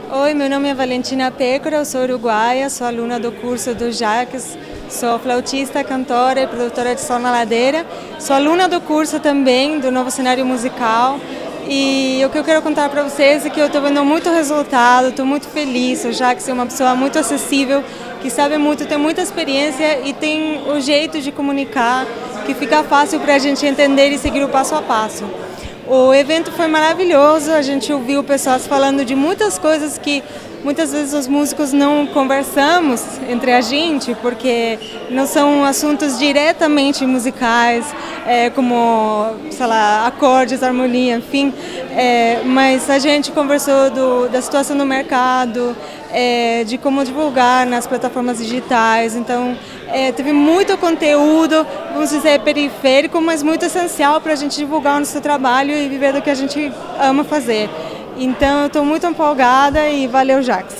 Oi, meu nome é Valentina Pécora, eu sou uruguaia, sou aluna do curso do Jacques, sou flautista, cantora e produtora de som na ladeira. Sou aluna do curso também, do Novo Cenário Musical. E o que eu quero contar para vocês é que eu estou vendo muito resultado, estou muito feliz. O Jacques é uma pessoa muito acessível, que sabe muito, tem muita experiência e tem o jeito de comunicar que fica fácil para a gente entender e seguir o passo a passo. O evento foi maravilhoso, a gente ouviu pessoas falando de muitas coisas que muitas vezes os músicos não conversamos entre a gente, porque não são assuntos diretamente musicais, como, sei lá, acordes, harmonia, enfim. Mas a gente conversou da situação do mercado, de como divulgar nas plataformas digitais. Então, teve muito conteúdo, vamos dizer, periférico, mas muito essencial para a gente divulgar o nosso trabalho e viver do que a gente ama fazer. Então, eu estou muito empolgada e valeu, Jacques.